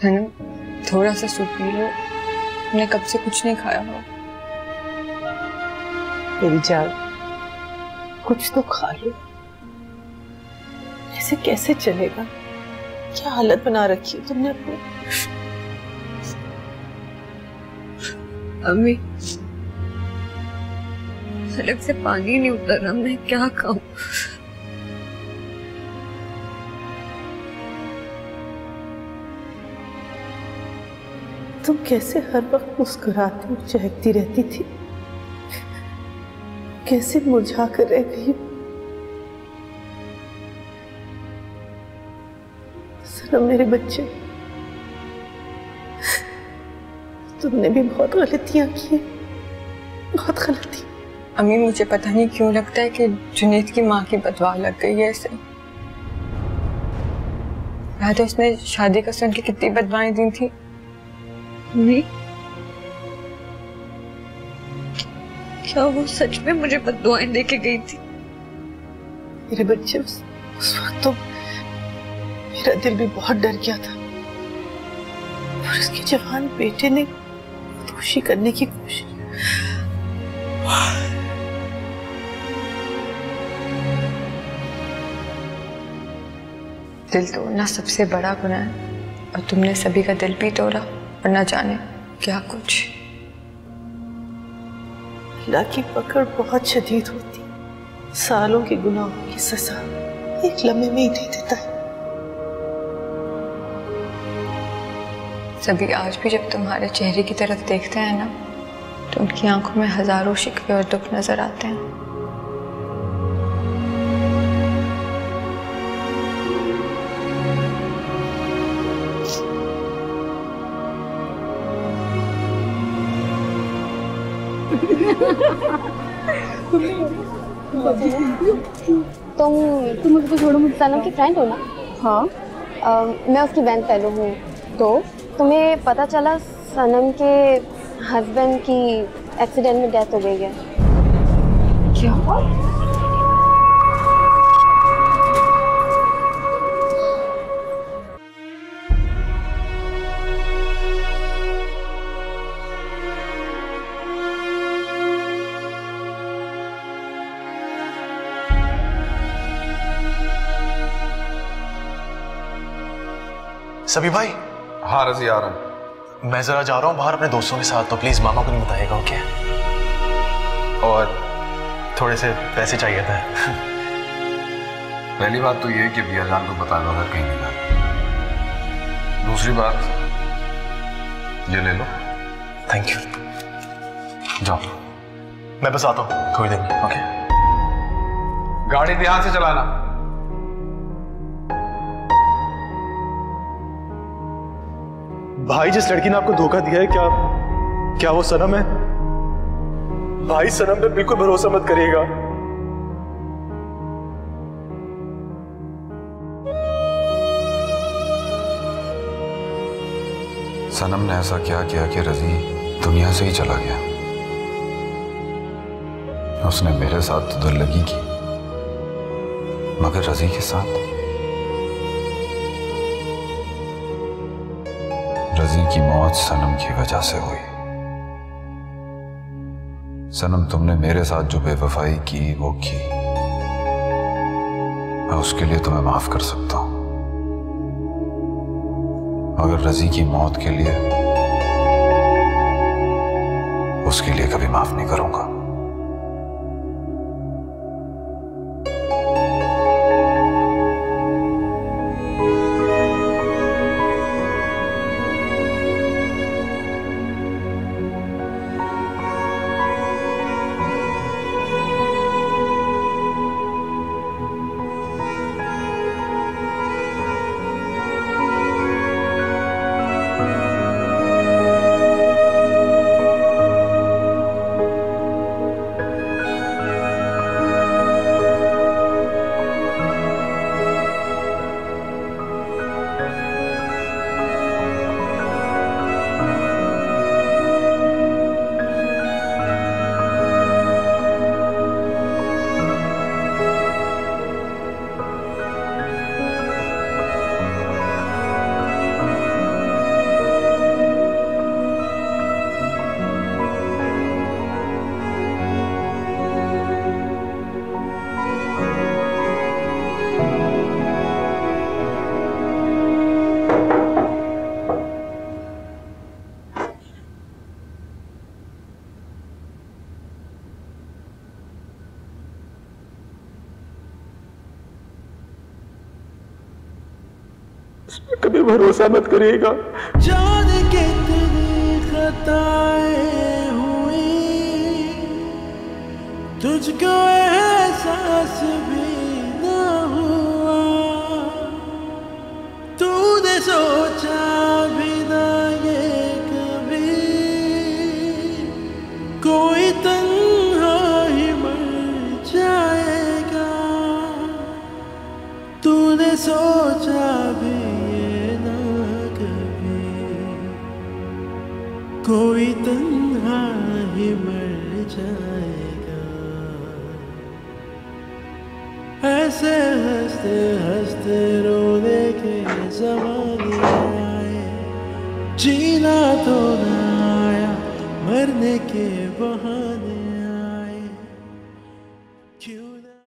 है ना, थोड़ा सा सूप पी लो, मैंने कब से कुछ नहीं खाया हो। मेरी जान, कुछ तो खा लो। ऐसे कैसे चलेगा? क्या हालत बना रखी है तुमने अपनी। अम्मी, सड़क से पानी नहीं उतर रहा, मैं क्या खाऊं? तुम कैसे हर वक्त मुस्कुराती और चहकती रहती थी, कैसे मुरझा कर रह गई। सनम मेरे बच्चे, तुमने भी बहुत गलतियां की, बहुत गलती। अम्मी, मुझे पता नहीं क्यों लगता है कि जुनैद की माँ की बदवा लग गई है इसे। याद है उसने शादी का सुन के कितनी बदवाएं दी थी। क्या वो सच में मुझे बददुआएं देके गई थी? मेरे बच्चे, उस वक्त तो मेरा दिल भी बहुत डर गया था और उसके जवान बेटे ने खुदकुशी करने की कोशिश। दिल तोड़ना सबसे बड़ा गुनाह है और तुमने सभी का दिल भी तोड़ा और न जाने क्या कुछ। अल्लाह की पकड़ बहुत शदीद होती, सालों के गुनाहों की सजा एक लम्हे में ही दे देता है। सभी आज भी जब तुम्हारे चेहरे की तरफ देखते हैं ना, तो उनकी आंखों में हजारों शिकवे और दुख नजर आते हैं। तुम उसको छोड़ो, मुझे सनम की फ्रेंड हो ना? हाँ। मैं उसकी बहन पहलू हूँ। तो तुम्हें पता चला सनम के हस्बैंड की एक्सीडेंट में डेथ हो गई है। क्या? सभी भाई। हाँ रजी, आ रहा हूँ। मैं जरा जा रहा हूँ बाहर अपने दोस्तों के साथ, तो प्लीज मामा को नहीं बताइएगा, ओके? और थोड़े से पैसे चाहिए थे। पहली बात तो ये कि भैया जान को बता दो अगर कहीं नहीं जाना। दूसरी बात, ये ले लो। Thank you. जाओ। मैं बस आता हूँ थोड़ी देर में, ओके? गाड़ी ध्यान से चलाना। भाई, जिस लड़की ने आपको धोखा दिया है, क्या वो सनम है? भाई, सनम पे बिल्कुल भरोसा मत करिएगा। सनम ने ऐसा क्या किया कि रजी दुनिया से ही चला गया। उसने मेरे साथ तो दिल लगी की, मगर रजी के साथ। रजी की मौत सनम की वजह से हुई। सनम, तुमने मेरे साथ जो बेवफाई की वो की, मैं उसके लिए तुम्हें माफ कर सकता हूं, मगर रजी की मौत के लिए, उसके लिए कभी माफ नहीं करूंगा। उसमें कभी भरोसा मत करिएगा। जाने कितनी खताएं हुई, तुझको एहसास भी न हुआ, तूने सोचा भी ना ये कभी कोई तन्हा ही मर जाएगा, तूने सोचा भी ये ना कभी कोई तन्हा ही मर जाएगा। ऐसे हंसते हंसते रोने के ज़माने आए, जीना तो ना आया, मरने के बहाने